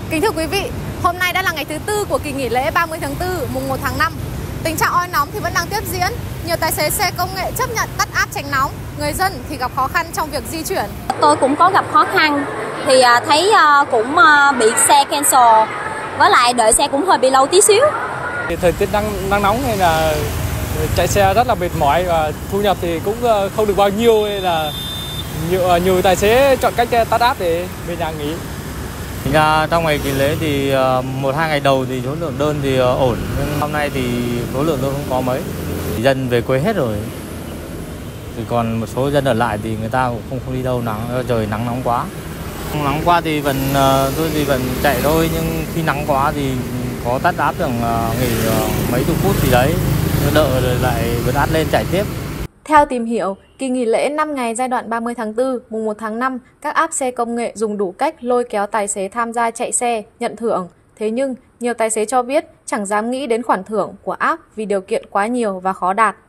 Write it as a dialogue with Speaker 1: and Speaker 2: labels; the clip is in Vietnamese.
Speaker 1: Kính thưa quý vị, hôm nay đã là ngày thứ tư của kỳ nghỉ lễ 30 tháng 4, mùng 1 tháng 5. Tình trạng oi nóng thì vẫn đang tiếp diễn. Nhiều tài xế xe công nghệ chấp nhận tắt áp tránh nóng. Người dân thì gặp khó khăn trong việc di chuyển.
Speaker 2: Tôi cũng có gặp khó khăn thì thấy cũng bị xe cancel, với lại đợi xe cũng hơi bị lâu tí xíu.
Speaker 3: Thời tiết nắng nóng nên là chạy xe rất là mệt mỏi và thu nhập thì cũng không được bao nhiêu, nên là nhiều tài xế chọn cách tắt áp để về nhà nghỉ.
Speaker 4: Thực ra trong ngày nghỉ lễ thì 1-2 ngày đầu thì số lượng đơn thì ổn, nhưng hôm nay thì số lượng đơn không có mấy. Dân về quê hết rồi. Thì còn một số dân ở lại thì người ta cũng không đi đâu, trời nắng nóng quá. Nắng quá thì tôi thì vẫn chạy thôi, nhưng khi nắng quá thì có tắt áp rằng nghỉ mấy chục phút gì đấy, đợi rồi lại bật áp lên chạy tiếp.
Speaker 1: Theo tìm hiểu, kỳ nghỉ lễ 5 ngày giai đoạn 30 tháng 4, mùng 1 tháng 5, các app xe công nghệ dùng đủ cách lôi kéo tài xế tham gia chạy xe, nhận thưởng. Thế nhưng, nhiều tài xế cho biết chẳng dám nghĩ đến khoản thưởng của app vì điều kiện quá nhiều và khó đạt.